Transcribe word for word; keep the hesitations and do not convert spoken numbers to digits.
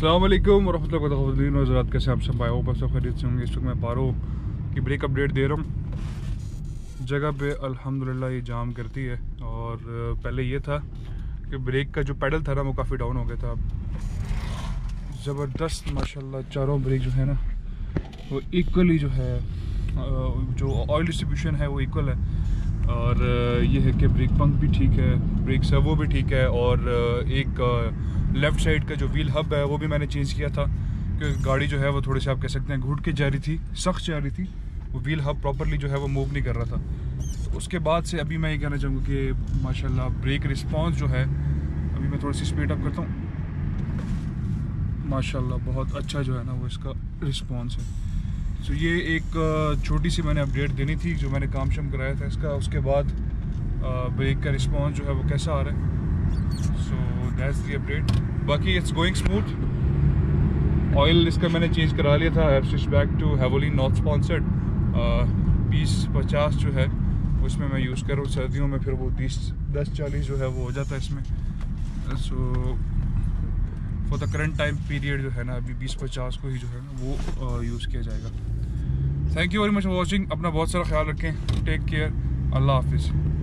अस्सलाम वालेकुम रहमतुल्लाहि व बरकातहू। हज़रात कैसे आप सब? आए बस खरीद से होंगे। इस वक्त मैं पारो की ब्रेक अपडेट दे रहा हूँ। जगह पे अल्हम्दुलिल्लाह ये जाम करती है, और पहले ये था कि ब्रेक का जो पेडल था ना वो काफ़ी डाउन हो गया था। ज़बरदस्त माशाल्लाह चारों ब्रेक जो है ना वो इक्वली जो है, जो ऑयल डिस्ट्रीब्यूशन है वो इक्वल है। और ये है कि ब्रेक पंप भी ठीक है, ब्रेक सर्वो भी ठीक है, और एक लेफ़्ट साइड का जो व्हील हब है वो भी मैंने चेंज किया था, क्योंकि गाड़ी जो है वो थोड़ी सी आप कह सकते हैं घुट के जा रही थी, सख्त जा रही थी। वो व्हील हब प्रॉपरली जो है वो मूव नहीं कर रहा था। तो उसके बाद से अभी मैं ये कहना चाहूँगा कि माशाल्लाह ब्रेक रिस्पॉन्स जो है, अभी मैं थोड़ी सी स्पीड अप करता हूँ, माशाल्लाह बहुत अच्छा जो है ना वो इसका रिस्पॉन्स है। सो so, ये एक छोटी सी मैंने अपडेट देनी थी जो मैंने काम शम कराया था इसका। उसके बाद ब्रेक का रिस्पॉन्स जो है वो कैसा आ रहा है। So that's the update. बाकी इट्स गोइंग स्मूथ। ऑयल इसका मैंने चेंज करा लिया था। I switch back to Havoline not sponsored. बीस पचास जो है उसमें मैं यूज़ कर रहा हूँ। सर्दियों में फिर वो बीस दस चालीस जो है वो हो जाता है इसमें। So for the current time period जो है ना अभी बीस पचास को ही जो है ना वो यूज़ किया जाएगा। Thank you very much for watching. अपना बहुत सारा ख्याल रखें। Take care. अल्लाह हाफिज़।